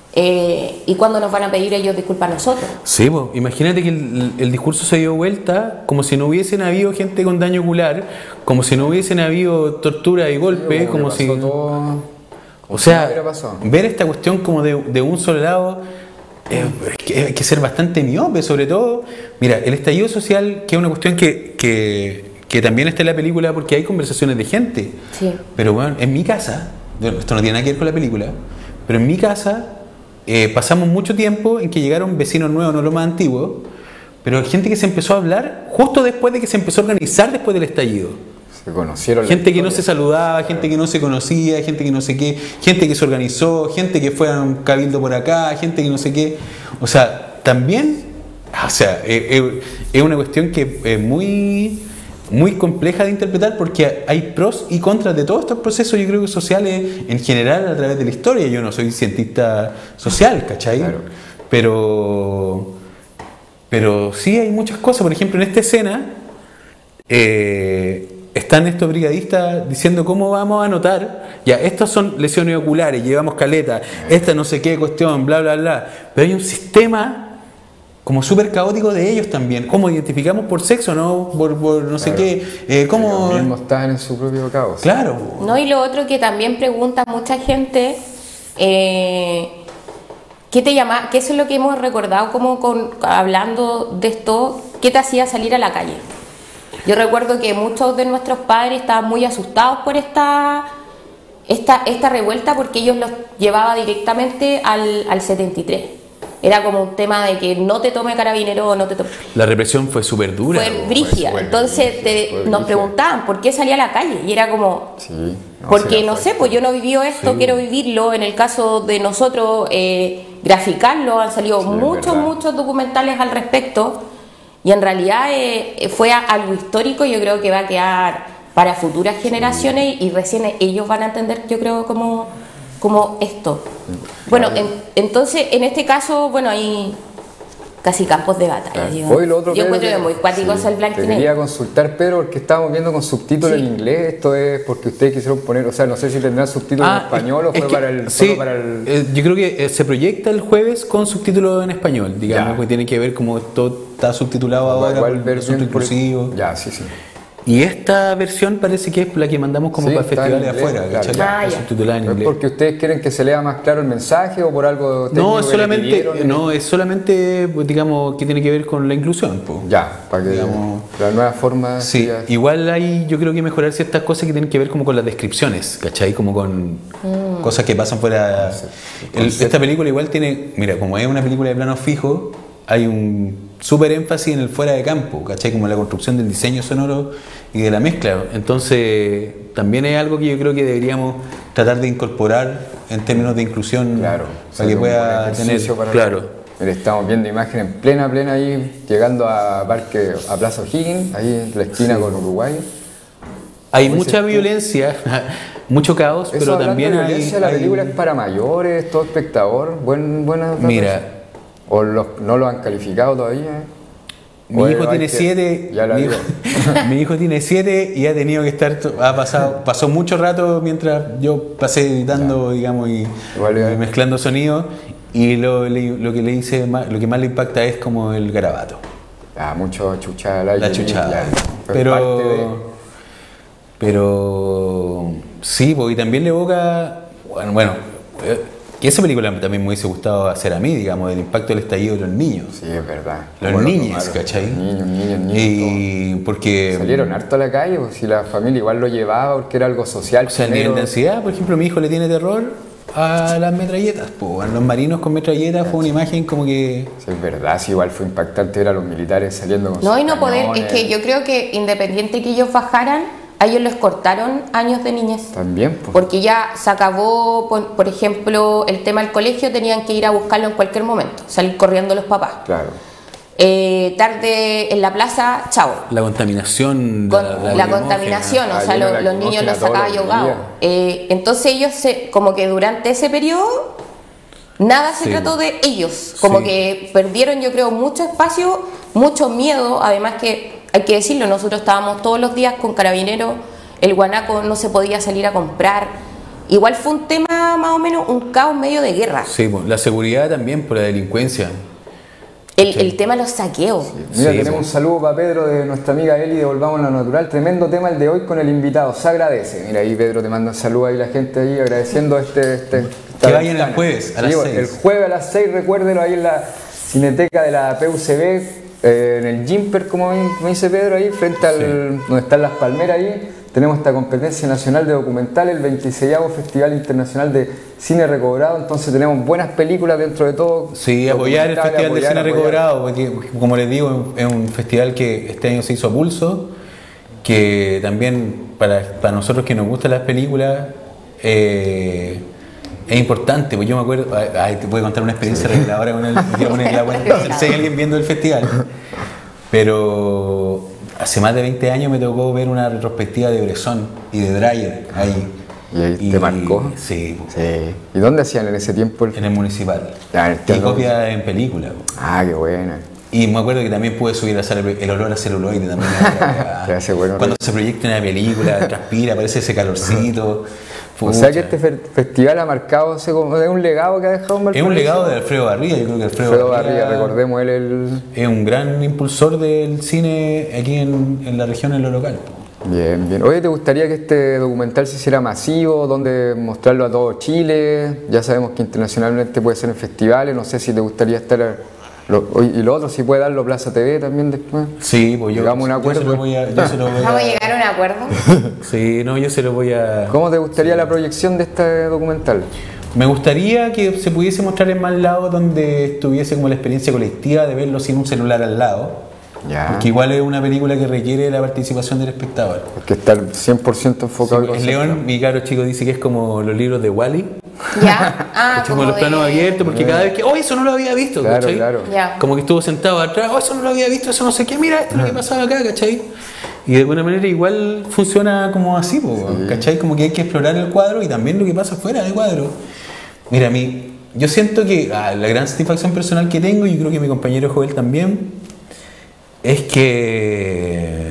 ¿y cuándo nos van a pedir ellos disculpas a nosotros? Sí, pues, imagínate que el discurso se dio vuelta como si no hubiesen habido gente con daño ocular, como si no hubiesen habido tortura y golpes, como si... Todo, O sea, hubiera pasado. ver esta cuestión como de un solo lado, hay que ser bastante miope, sobre todo. Mira, el estallido social, que es una cuestión que también está en la película porque hay conversaciones de gente. Sí. Pero bueno, en mi casa, esto no tiene nada que ver con la película, pero en mi casa pasamos mucho tiempo en que llegaron vecinos nuevos, no los más antiguos, pero gente que se empezó a hablar justo después de que se empezó a organizar después del estallido. Se conocieron. Gente que no se saludaba, gente que no se conocía, gente que no sé qué, gente que se organizó, gente que fue a un cabildo por acá, gente que no sé qué. O sea, también, o sea, es una cuestión que es muy compleja de interpretar porque hay pros y contras de todos estos procesos, yo creo que sociales en general a través de la historia. Yo no soy cientista social, ¿cachai? Claro. Pero sí hay muchas cosas. Por ejemplo, en esta escena están estos brigadistas diciendo cómo vamos a anotar, ya, estas son lesiones oculares, llevamos caleta, esta no sé qué cuestión, bla, bla, bla. Pero hay un sistema como súper caótico de ellos también. ¿Cómo identificamos por sexo, no? Por no sé qué. ¿Cómo? Ellos mismos están en su propio caos. Claro. No, y lo otro que también pregunta mucha gente, ¿qué te llama? Que eso es lo que hemos recordado como hablando de esto, ¿qué te hacía salir a la calle? Yo recuerdo que muchos de nuestros padres estaban muy asustados por esta revuelta porque ellos los llevaba directamente al 73. Era como un tema de que no te tome carabinero o no te tome... La represión fue súper dura. Fue brígida. Entonces nos preguntaban por qué salía a la calle. Y era como... Sí, porque no sé, pues yo no viví esto, Sí. quiero vivirlo. En el caso de nosotros, graficarlo, han salido Sí, muchos documentales al respecto. Y en realidad fue algo histórico. Yo creo que va a quedar para futuras generaciones y recién ellos van a entender, yo creo, como esto. Bueno, entonces en este caso, bueno, hay casi campos de batalla. Hoy lo otro, yo Pedro, encuentro que es muy cuático sí, el blanco y te negro. quería consultar, Pedro, porque estábamos viendo con subtítulos en inglés. Esto es porque ustedes quisieron poner, o sea, no sé si tendrán subtítulos en español o fue para el... Sí, solo para el... yo creo que se proyecta el jueves con subtítulos en español, digamos, Ya. que tiene que ver como todo está subtitulado ahora, igual con ver asunto bien por- inclusivo. Ya, sí. Y esta versión parece que es la que mandamos como Sí, para está en festivales inglés, afuera, claro. ¿cachai? Ah, Está ya. subtitulada en ¿Es inglés. porque ustedes quieren que se lea más claro el mensaje o por algo técnico No, es que le solamente, pidieron? no, es solamente, pues, digamos, que tiene que ver con la inclusión. Pues. Ya, para que Digamos, la nueva forma... sí, siga- igual hay, yo creo que mejorar ciertas cosas que tienen que ver como con las descripciones, ¿cachai? Como con cosas que pasan fuera. Esta película igual tiene, mira, como es una película de plano fijo, hay un súper énfasis en el fuera de campo, ¿cachai? Como la construcción del diseño sonoro y de la mezcla. Entonces, también es algo que yo creo que deberíamos tratar de incorporar en términos de inclusión, Claro, para que pueda tener, para claro. Mira, estamos viendo imágenes plena ahí, llegando a Plaza O'Higgins, ahí en la esquina con Uruguay. Hay Como mucha dices tú. violencia, mucho caos, Eso, pero hablando también de hay, violencia, la película es para mayores, todo espectador, buena... Mira, ¿O no lo han calificado todavía? mi O hijo hay tiene que- 7, Ya la mi, digo. mi hijo tiene 7 y ha tenido que estar, pasó mucho rato mientras yo pasé editando, digamos, y mezclando sonidos, y lo que le hice, lo que más le impacta es como el garabato, Mucho chuchada al aire, la chuchada. claro. Pero parte de- Pero sí, pues, y también le evoca, que esa película también me hubiese gustado hacer a mí, digamos, del impacto del estallido de los niños. Sí, es verdad. Los Como lo niños, tomaron, ¿cachai? Niños. Y porque... Salieron harto a la calle, pues, si la familia igual lo llevaba porque era algo social. O sea, a primero. nivel de ansiedad, por ejemplo, mi hijo le tiene terror a las metralletas, pues, a los marinos con metralletas. Fue una imagen como que... Sí, es verdad, sí, igual fue impactante ver a los militares saliendo con No, sus y no poder, es cañones. que yo creo que independiente que ellos bajaran, a ellos les cortaron años de niñez. También, pues. Porque ya se acabó, por ejemplo, el tema del colegio, tenían que ir a buscarlo en cualquier momento, salir corriendo los papás. Claro. Tarde en la plaza, chao. La contaminación... Con la lacrimógena. contaminación, o sea, lleno de los niños los lacrimógena todos sacaban los ahogados. Entonces ellos, como que durante ese periodo, nada se Sí. trató de ellos. Como Sí. que perdieron, yo creo, mucho espacio, mucho miedo. Además que, hay que decirlo, nosotros estábamos todos los días con carabineros, el guanaco no se podía salir a comprar. Igual fue un tema más o menos, un caos medio de guerra. Sí, pues, la seguridad también por la delincuencia. El tema de los saqueos. Mira, Sí, tenemos pues. un saludo para Pedro de nuestra amiga Eli de Volvamos a lo Natural. Tremendo tema el de hoy con el invitado. Se agradece. Mira, ahí Pedro te manda un saludo ahí la gente ahí agradeciendo esta Que vayan ventana. el jueves a las Sí, 6. El jueves a las 6, recuérdelo ahí en la Cineteca de la PUCB, en el Jimper, como me dice Pedro, ahí frente al donde están las palmeras ahí. Tenemos esta competencia nacional de documental, el 26º Festival Internacional de Cine Recobrado. Entonces tenemos buenas películas dentro de todo. Sí, apoyar el documentales, Festival de Cine apoyar. Recobrado, porque como les digo, es un festival que este año se hizo a pulso, que también para nosotros que nos gustan las películas es importante, pues yo me acuerdo, te voy a contar una experiencia reveladora con el, quiero poner la cuenta, si hay alguien viendo el festival, pero hace más de 20 años me tocó ver una retrospectiva de Bresson y de Dreyer ahí. ¿Y ahí te marcó? Sí, Sí. ¿Y dónde hacían en ese tiempo? en el municipal. Ah, en el Y teatro. copia en película. Qué buena. Y me acuerdo que también pude subir a hacer el olor a celuloide también. Te hace bueno, Cuando se proyecta una película, transpira, aparece ese calorcito. O sea que Pucha. este festival ha marcado, es un legado que ha dejado en Es un Valparaíso. legado de Alfredo Barriga, yo creo que Alfredo Barriga, recordemos él es un gran impulsor del cine aquí en la región, en lo local. Bien. Oye, ¿te gustaría que este documental se hiciera masivo, donde mostrarlo a todo Chile? Ya sabemos que internacionalmente puede ser en festivales, no sé si te gustaría estar... y lo otro, si puede darlo a Plaza TV también después. Sí, pues Llegamos a un acuerdo. yo se lo voy a... Vamos a llegar a un acuerdo. Sí, no, yo se lo voy a... ¿Cómo te gustaría la proyección de este documental? Me gustaría que se pudiese mostrar en más lados donde estuviese como la experiencia colectiva de verlo sin un celular al lado. Ya. Porque igual es una película que requiere la participación del espectador. Porque está 100% enfocado Sí, el León, mi caro chico, dice que es como los libros de Wall-E. Ya, Como los planos abiertos, porque cada vez que, oh, eso no lo había visto, Claro, ¿cachai? claro. Ya. Como que estuvo sentado atrás, oh, eso no lo había visto, eso no sé qué, mira, esto es lo que pasaba acá, ¿cachai? Y de alguna manera igual funciona como así, ¿cachai? Como que hay que explorar el cuadro y también lo que pasa fuera del cuadro. Mira, yo siento que la gran satisfacción personal que tengo, y yo creo que mi compañero Joel también, es que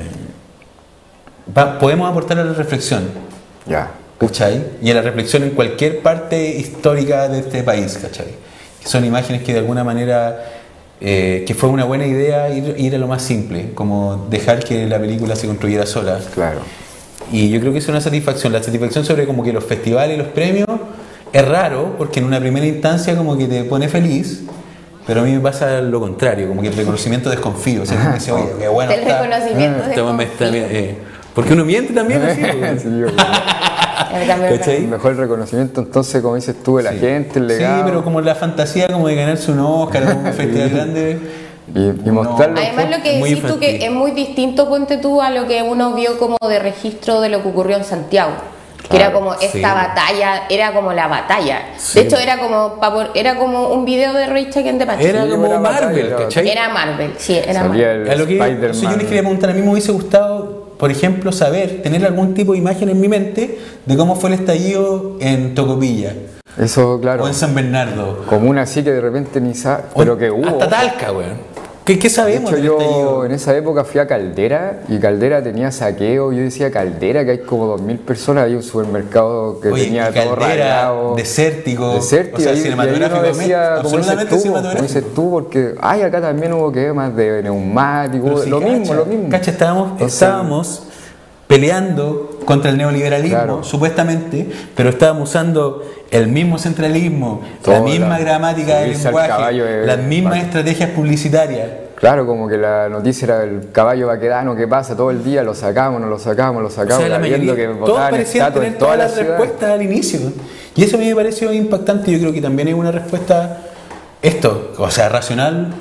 podemos aportar a la reflexión. Ya. ¿Cachai? Y a la reflexión en cualquier parte histórica de este país, ¿cachai? Que son imágenes que de alguna manera, que fue una buena idea ir a lo más simple, como dejar que la película se construyera sola. Claro. Y yo creo que es una satisfacción. La satisfacción sobre como que los festivales y los premios es raro, porque en una primera instancia como que te pone feliz, pero a mí me pasa lo contrario, como que el reconocimiento desconfío. O sea, me dice, oye, qué bueno El está. reconocimiento desconfío. Porque uno miente también, así. Sí, yo- ¿Cachai? Mejor el reconocimiento, entonces, como dices tú, de la gente, el legado. Sí, pero como la fantasía como de ganarse un Oscar o un festival grande. Y mostrarlo. Además, lo que Muy decís tú, que infantil. es muy distinto, ponte tú, a lo que uno vio como de registro de lo que ocurrió en Santiago. Que era como esta sí. batalla, era como la batalla. Sí. De hecho, era como un video de Rage Against the Machine. Era Sí, como era Marvel, batalla, ¿cachai? Era Marvel, sí, era Salía Marvel. el A lo que Spider-Man. yo les quería preguntar, a mí me hubiese gustado, por ejemplo, saber, tener algún tipo de imagen en mi mente de cómo fue el estallido en Tocopilla Eso, claro. o en San Bernardo. Como una así que de repente ni sabe. o Pero que hubo. Hasta Talca, weón. ¿Qué De sabemos hecho, del yo estallido? en esa época fui a Caldera y Caldera tenía saqueo. Yo decía Caldera, que hay como 2000 personas. Hay un supermercado que Oye, tenía y todo Caldera, rayado. desértico, Desértico, o sea, y ahí cinematográfico, uno decía, como dices absolutamente tú, cinematográfico. como dices tú, porque acá también hubo quemas de neumáticos, Pero si lo mismo, lo mismo. Cacha, Entonces, estábamos peleando contra el neoliberalismo, Claro. supuestamente, pero estábamos usando el mismo centralismo, Todo la misma la- gramática del subirse al lenguaje, caballo es las mismas básico. estrategias publicitarias. Claro, como que la noticia era el caballo vaquedano que pasa todo el día, lo sacamos, no lo sacamos, lo O sacamos, sea, la viendo mayoría, que todos votaban parecían estatuas tener en toda todas la las ciudad. respuestas al inicio. Y eso a mí me pareció impactante. Yo creo que también es una respuesta, o sea, racional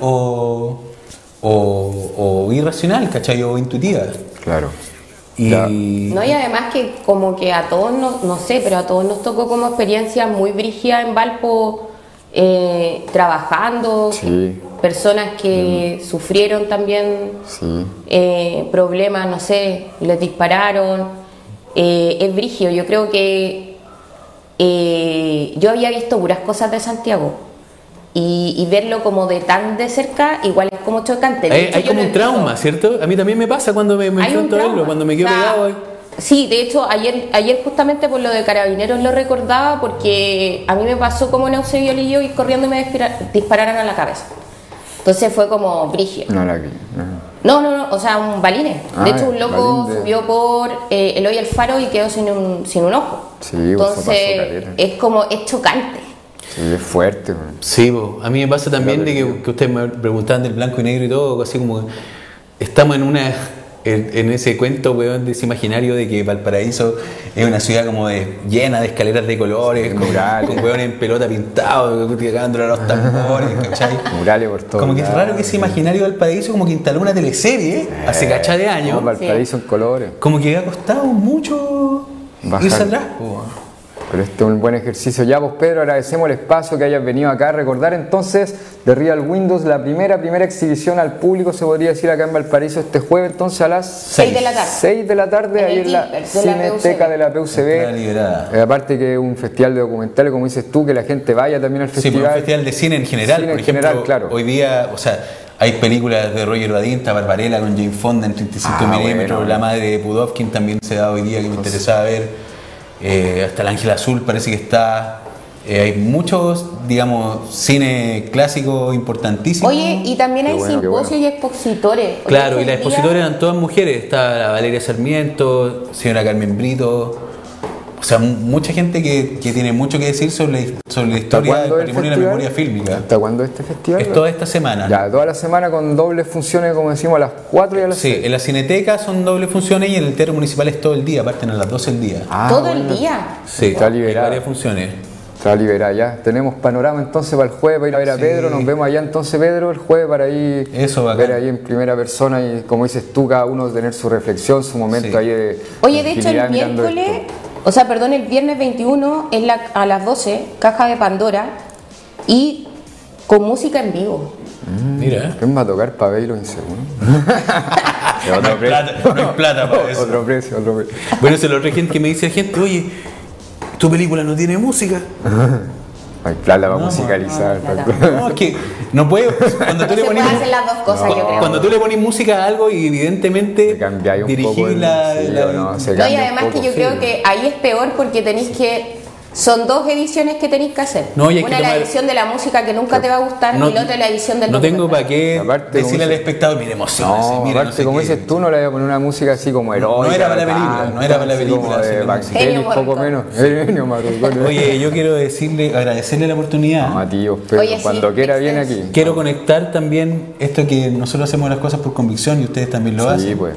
o irracional, ¿cachai? O intuitiva. Claro. Y Ya. No, y además que como que a todos nos, no sé, pero a todos nos tocó como experiencia muy brígida en Valpo, trabajando, Sí. personas que sufrieron también Sí. problemas, no sé, les dispararon, es brígido. Yo creo que yo había visto puras cosas de Santiago y verlo como de tan de cerca igual es como chocante. De hecho, hay yo como lo un trauma, entiendo. ¿cierto? A mí también me pasa cuando me Hay un enfrento a verlo, trauma. cuando me quedo O sea, pegado ahí. Sí, de hecho ayer justamente por lo de Carabineros lo recordaba porque a mí me pasó como en Eusebio ir corriendo y me dispararan a la cabeza. Entonces fue como brígido. No la vi. no. No, o sea, un balines. Ah, De hecho, un loco balín de- subió por Eloy Alfaro y quedó sin un ojo. Sí, pues, eso pasó Entonces, caleta. es chocante. Sí, es fuerte. man. Sí, a mí me pasa también de que ustedes me preguntaban del blanco y negro y todo, así como que estamos en ese cuento, weón, de ese imaginario de que Valparaíso es una ciudad como llena de escaleras de colores, Sí, con, murales. con weón en pelota pintado, dándole a los tambores, ¿cachai? Murales por todo. Como que es raro que ese imaginario de Valparaíso como que instaló una teleserie hace cachá de años, Valparaíso en colores. como que ha costado mucho Bajar. irse atrás, po. Pero este es un buen ejercicio. Ya, pues Pedro, agradecemos el espacio que hayas venido acá a recordar entonces de Real Windows, la primera exhibición al público, se podría decir, acá en Valparaíso este jueves, entonces a las 6 de la tarde. 6 de la tarde, En ahí el en la Gilbert, de la Cineteca PUCB. de la Entrada PUCB. liberada. Aparte que es un festival de documentales, como dices tú, que la gente vaya también al Sí, festival. pero un festival de cine en general. Cine por en ejemplo, general, claro. hoy día, o sea, hay películas de Roger Badinta, Barbarella con Jane Fonda en 35 Ah, milímetros, bueno. La madre de Pudovkin también se da hoy día que me interesaba ver. Hasta El Ángel Azul parece que está. Hay muchos, digamos, cine clásico importantísimo. Oye, y también Qué hay bueno, qué simposios bueno. y expositores. Hoy Claro, es y el las día- expositoras eran todas mujeres. Estaba la Valeria Sarmiento, señora Carmen Brito. O sea, mucha gente que tiene mucho que decir sobre la ¿Hasta historia del cuándo el patrimonio y la festival? memoria fílmica. ¿Hasta cuándo este festival? Es toda esta semana. Ya, toda la semana con dobles funciones, como decimos, a las 4 y a las Sí, 6. en la Cineteca son dobles funciones y en el Teatro Municipal es todo el día, parten a las 12 del día. Ah, todo bueno. el día. Sí, Está hay liberado. varias funciones. Se va a liberar ya. Tenemos panorama entonces para el jueves, para ir a ver a Pedro. Nos vemos allá entonces, Pedro, el jueves para ir ver ahí en primera persona y, como dices tú, cada uno tener su reflexión, su momento ahí de. Oye, de hecho, el miércoles, el viernes 21 es a las 12, Caja de Pandora y con música en vivo. Mira. ¿Quién va a tocar Pabelo Inseguro? No hay plata para eso. Otro precio. Bueno, eso es la otra gente que me dice gente, oye, tu película no tiene música. No hay plata para musicalizar. No, es que no puedo. Cuando tú le pones hacer las dos cosas, yo creo. Cuando tú le pones música a algo y evidentemente dirigir y además que yo creo que ahí es peor porque tenéis que. Son dos ediciones que tenéis que hacer. Una es la edición de la música que nunca te va a gustar y la otra es la edición del No tengo para qué decirle al espectador, mire, emociones. No, aparte, como dices tú, no le voy a poner una música así como heroica. No era para la película. Poco menos. Oye, yo quiero agradecerle la oportunidad. No, tío, pero cuando quiera viene aquí. Quiero conectar también esto que nosotros hacemos las cosas por convicción y ustedes también lo hacen. Sí, pues.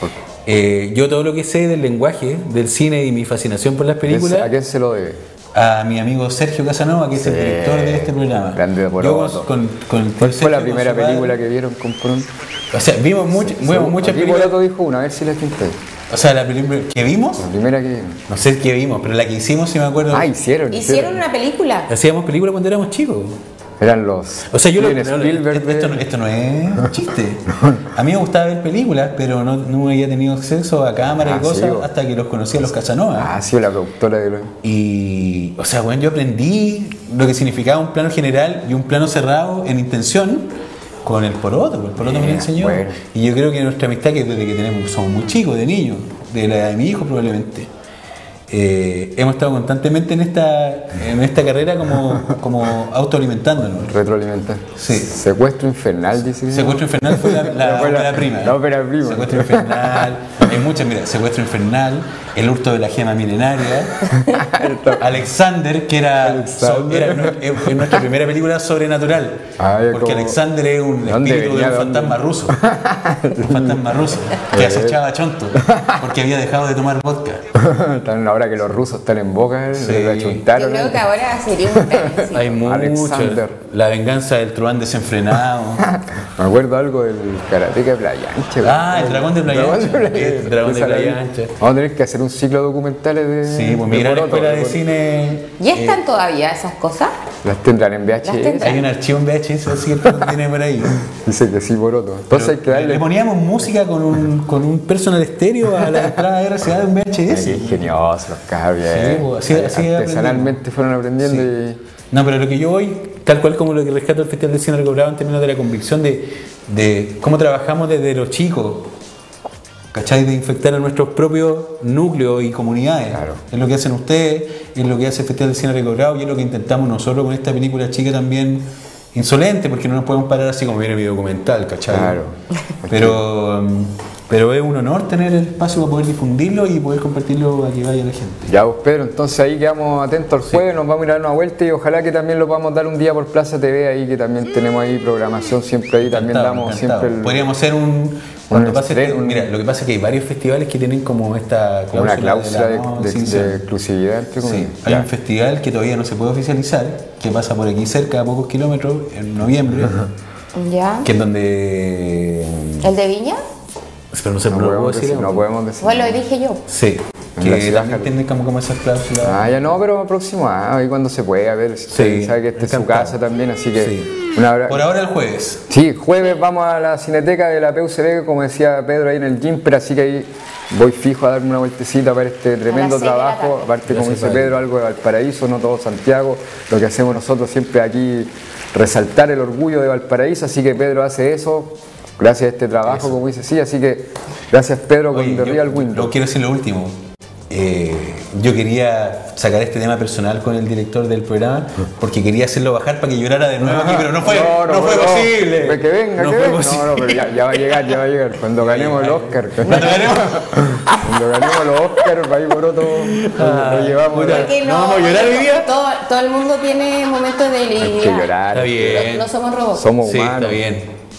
Yo todo lo que sé del lenguaje, del cine y mi fascinación por las películas. ¿A quién se lo debe? A mi amigo Sergio Casanova, que es el director de este programa. Grande Poroto. ¿Cuál fue la primera película que vieron con Poroto? O sea, vimos muchas películas. Poroto dijo una, a ver si la gente. O sea, la película que vimos. La primera que vimos. No sé qué vimos, pero la que hicimos, si me acuerdo. Hicieron una película. Hacíamos películas cuando éramos chicos. Eran los. O sea, esto no es un chiste. A mí me gustaba ver películas, pero no había tenido acceso a cámara y cosas hasta que los conocí a los Casanova. Sí, la productora de los. Y, o sea, bueno, yo aprendí lo que significaba un plano general y un plano cerrado en intención con el Poroto. El Poroto me lo enseñó. Bueno. Y yo creo que nuestra amistad, que desde que somos muy chicos, de niños, de la edad de mi hijo probablemente. Hemos estado constantemente en esta carrera como autoalimentándonos. Retroalimentar. Sí. Secuestro Infernal, dice. Secuestro Infernal fue la ópera prima. La ópera prima. Secuestro Infernal. Hay muchas, mira, Secuestro Infernal, El hurto de la gema milenaria, Alexander, que es nuestra primera película sobrenatural. Porque Alexander es un espíritu de un fantasma ruso. Un fantasma ruso que acechaba a Chonto porque había dejado de tomar vodka. Ahora que los rusos están en boca, le achuntaron. Yo creo que ahora sería un Hay mucho. La venganza del truán desenfrenado. Me acuerdo algo del Karateka de Playa Ancha. El dragón de Playa Ancha. El dragón de Playa Ancha. Vamos a tener que hacer un ciclo de documentales de. Sí, pues mi gran escuela de cine. ¿Y están todavía esas cosas? Las tendrán en VHS. Hay un archivo en VHS, así que tiene por ahí. Dice que sí, Poroto. Entonces hay que darle. Le poníamos música con un personal estéreo a la entrada de RCA de un VHS. Qué ingeniosos los cabros. Sí, así artesanalmente fueron aprendiendo y. No, pero lo que yo voy, tal cual como lo que rescato el Festival de Cine Recobrado en términos de la convicción de cómo trabajamos desde los chicos, ¿cachai? De infectar a nuestros propios núcleos y comunidades. Claro. Es lo que hacen ustedes, es lo que hace el Festival de Cine Recobrado y es lo que intentamos nosotros con esta película chica también. Insolente, porque no nos podemos parar así como viene mi documental, ¿cachai? Claro. Pero es un honor tener el espacio para poder difundirlo y poder compartirlo a que vaya la gente. Ya vos, Pedro, entonces ahí quedamos atentos al jueves, nos vamos a ir a dar una vuelta y ojalá que también lo podamos dar un día por Plaza TV ahí, que también tenemos ahí programación siempre ahí, también damos siempre podríamos hacer mira, lo que pasa es que hay varios festivales que tienen como esta cláusula, una cláusula de exclusividad, entre comillas. Sí, hay un festival que todavía no se puede oficializar, que pasa por aquí cerca, a pocos kilómetros, en noviembre, que es donde... ¿El de Viña? Pero no se puede decir. No podemos decir. Bueno, lo dije yo. Sí. Que también tienen como esas cláusulas. Ya no, pero próximo ahí cuando se puede, a ver, sabe que este es su casa también, así que... Por ahora el jueves. Sí, jueves vamos a la Cineteca de la PUCB, como decía Pedro ahí en el gym, pero así que ahí voy fijo a darme una vueltecita para este tremendo trabajo. Aparte, como dice Pedro, algo de Valparaíso, no todo Santiago. Lo que hacemos nosotros siempre aquí, resaltar el orgullo de Valparaíso, así que Pedro hace eso. Gracias a este trabajo, como dice, sí, así que gracias Pedro con The Real Window. No quiero decir lo último. Yo quería sacar este tema personal con el director del programa porque quería hacerlo bajar para que llorara de nuevo aquí, pero no fue posible. Que venga, no que fue venga. Posible. No, pero ya va a llegar. Cuando ganemos el Oscar. Cuando ganemos los Oscar, ahí por otro lo llevamos. No vamos a llorar hoy día. Todo el mundo tiene momentos de hay que llorar. Está bien. No somos robots. Somos humanos. Está bien.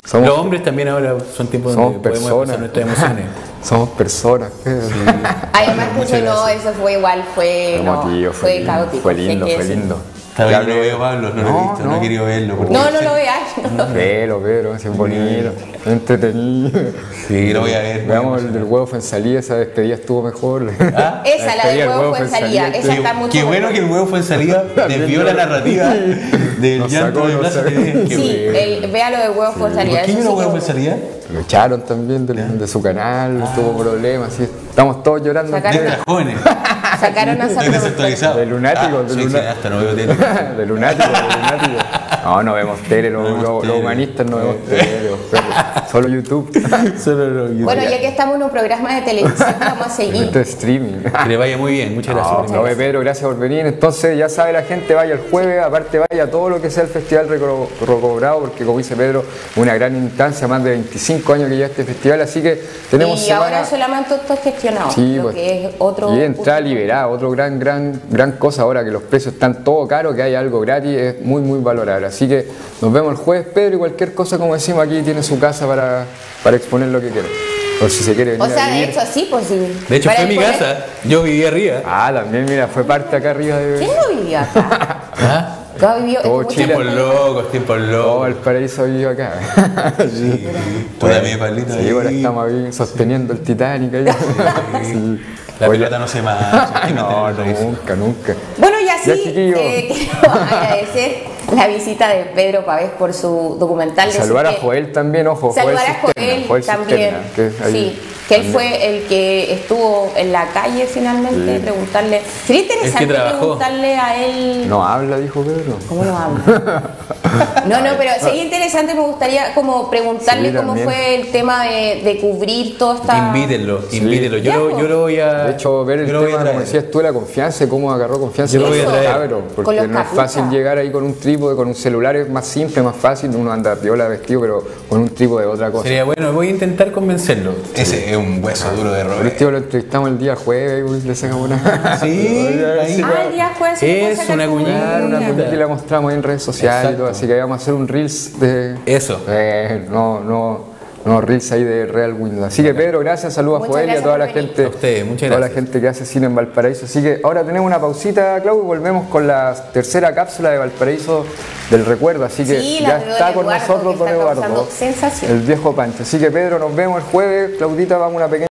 Somos, los hombres también ahora son tiempos donde podemos expresar nuestras emociones. Somos personas. Además que eso no, eso fue igual, fue caótico. Fue lindo. Todavía no lo veo, Pablo, no lo he visto, no he querido verlo. No lo veas. Velo, es bonito, entretenido. Sí, lo voy a ver. Veamos el del huevo fue en salida, esa despedida estuvo mejor. Esa, la del huevo fue en salida, esa está mucho Qué bueno que el huevo fue en salida, desvió la narrativa del llanto de Plaza TV. Sí, vea lo del huevo fue en salida. ¿Por qué el huevo fue en salida? Lo echaron también de su canal, tuvo problemas, sí. Estamos todos llorando. Jóvenes. Sacaron a desactualizado. De lunático, hasta no veo tele. de lunático. No vemos tele, los humanistas no vemos tele, solo YouTube. Bueno, ya que estamos en un programa de televisión, vamos a seguir. Esto es streaming. Que le vaya muy bien, muchas gracias. No, Pedro, gracias por venir. Entonces, ya sabe la gente, vaya el jueves, aparte vaya a todo lo que sea el Festival Recobrado, porque como dice Pedro, una gran instancia, más de 25 años que lleva este festival, así que tenemos y ahora solamente autogestionado, sí, lo pues, que es otro... Y entrada liberada, otro gran cosa ahora que los precios están todo caros, que hay algo gratis, es muy valorable. Así que nos vemos el jueves, Pedro, y cualquier cosa, como decimos aquí, tiene su casa para exponer lo que quiera. Por si se quiere venir. O sea, a vivir. de hecho sí, pues sí. De hecho fue mi casa, yo vivía arriba. También, mira, fue parte acá arriba de... ¿Quién no vivía acá? ¿Tú has vivido? Todo Chile. Tiempos locos. El paraíso vive acá. Sí. Tú también, Pablito. Sí, ahora estamos ahí sosteniendo el Titanic. Ahí. Sí. La pelota no se mancha. No, nunca. Bueno, y así chiquillo. quiero agradecer la visita de Pedro Pavés por su documental. Saludar a Joel también, ojo. Saludar a Joel también. Sí, que él fue el que estuvo en la calle finalmente, preguntarle. Sería interesante preguntarle a él. No habla, dijo Pedro. ¿Cómo no habla? No, pero sería interesante, me gustaría como preguntarle cómo fue el tema de cubrir todo esta... Invítenlo. Yo lo voy a... De hecho, ver el tema, como decías tú, la confianza, cómo agarró confianza. Yo lo voy a traer. Porque no es fácil llegar ahí con un trípode, con un celular, es más simple, más fácil, uno anda piola vestido, pero con un trípode de otra cosa. Sería bueno, voy a intentar convencerlo. Ese es un hueso duro de roer. Este lo entrevistamos el día jueves y le sacamos una... Sí, ahí. El día jueves es una cuñada. Una cuñada que la mostramos en redes sociales y todo, así que vamos a hacer un Reels de... Eso. No, Reels ahí de Real Windows. Así que Pedro, gracias, saludos a Joel y a toda la gente. A ustedes, muchas toda gracias. La gente que hace cine en Valparaíso. Así que ahora tenemos una pausita, Clau, y volvemos con la tercera cápsula de Valparaíso del recuerdo. Así que ya está con nosotros don Eduardo, el viejo Pancho. Así que Pedro, nos vemos el jueves. Claudita, vamos a una pequeña